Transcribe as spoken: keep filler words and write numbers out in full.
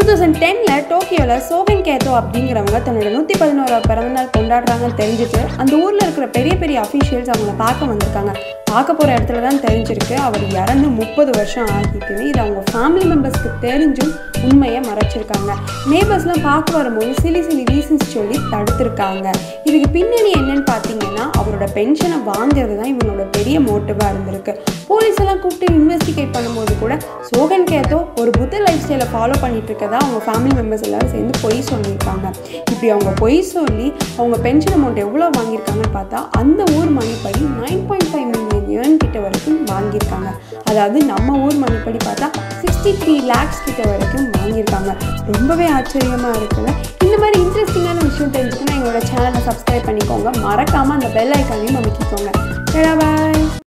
twenty ten ல டோக்கியோல சோகன் கேட்டோ அப்படிங்கிறவங்க தன்னோட நூற்றி பதினோராவது பிறந்தநாள் கொண்டாடுறாங்கன்னு தெரிஞ்சுட்டு அந்த ஊரில் இருக்கிற பெரிய பெரிய அஃபீஷியல்ஸ் அவங்கள பார்க்க வந்திருக்காங்க. பார்க்க போகிற இடத்துல தான் தெரிஞ்சிருக்கு அவர் இறந்து முப்பது வருஷம் ஆகிட்டுன்னு. இது அவங்க ஃபேமிலி மெம்பர்ஸ்க்கு தெரிஞ்சும் உண்மையை மறைச்சிருக்காங்க. நேபர்ஸ்லாம் பார்க்க வரும்போது சிலி சிலி ரீசன்ஸ் சொல்லி தடுத்துருக்காங்க. இதுக்கு பின்னணி என்னன்னு பார்த்தீங்கன்னா அவரோட பென்ஷனை வாங்குறது தான் இவங்களோட பெரிய மோட்டிவாக இருந்திருக்கு. போலீஸ் எல்லாம் கூப்பிட்டு இன்வெஸ்டிகேட் பண்ணும்போது கூட சோகன் கேட்டோ ஒரு புத்த லைஃப் ஸ்டைலை ஃபாலோ பண்ணிட்டு இருக்கதா அவங்க ஃபேமிலி மெம்பர்ஸ் எல்லாரும் சேர்ந்து பொய் சொல்லியிருக்காங்க. இப்படி அவங்க பொய் சொல்லி அவங்க பென்ஷன் அமௌண்ட் எவ்வளோ வாங்கியிருக்காங்கன்னு பார்த்தா அந்த ஊர் மணிப்படி nine point five million yuan கிட்ட வரைக்கும் வாங்கியிருக்காங்க. அதாவது நம்ம ஊர் மணிப்படி பார்த்தா சிக்ஸ்டி த்ரீ லேக்ஸ் கிட்ட வரைக்கும் வாங்கியிருக்காங்க. ரொம்பவே ஆச்சரியமாக இருக்குல்ல. இந்த மாதிரி இன்ட்ரெஸ்டிங்கான விஷயம் தெரிஞ்சுக்கணும் எங்களோட சேனலை சப்ஸ்கிரைப் பண்ணிக்கோங்க. மறக்காமல் அந்த பெல் ஐக்கானையும் அமைக்கிக்கோங்க. பாய்.